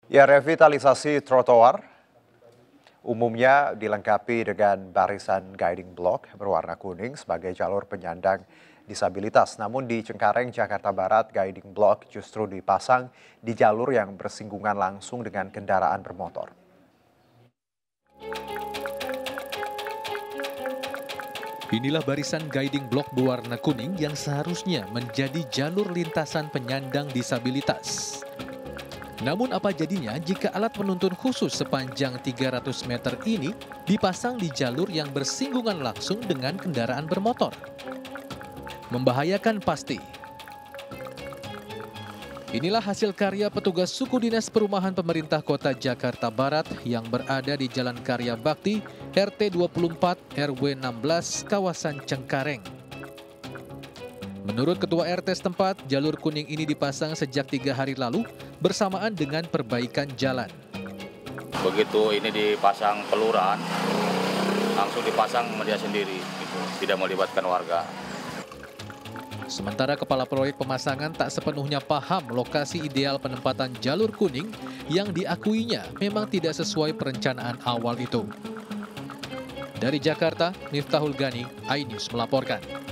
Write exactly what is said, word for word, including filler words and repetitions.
Ya, revitalisasi trotoar umumnya dilengkapi dengan barisan guiding block berwarna kuning sebagai jalur penyandang disabilitas. Namun di Cengkareng, Jakarta Barat, guiding block justru dipasang di jalur yang bersinggungan langsung dengan kendaraan bermotor. Inilah barisan guiding block berwarna kuning yang seharusnya menjadi jalur lintasan penyandang disabilitas. Namun apa jadinya jika alat penuntun khusus sepanjang tiga ratus meter ini dipasang di jalur yang bersinggungan langsung dengan kendaraan bermotor? Membahayakan pasti. Inilah hasil karya petugas suku dinas perumahan pemerintah kota Jakarta Barat yang berada di Jalan Karya Bakti, R T dua puluh empat R W enam belas, kawasan Cengkareng. Menurut Ketua R T setempat, jalur kuning ini dipasang sejak tiga hari lalu bersamaan dengan perbaikan jalan. Begitu ini dipasang peluran, langsung dipasang media sendiri, gitu. Tidak melibatkan warga. Sementara kepala proyek pemasangan tak sepenuhnya paham lokasi ideal penempatan jalur kuning yang diakuinya memang tidak sesuai perencanaan awal itu. Dari Jakarta, Miftahul Gani, iNews melaporkan.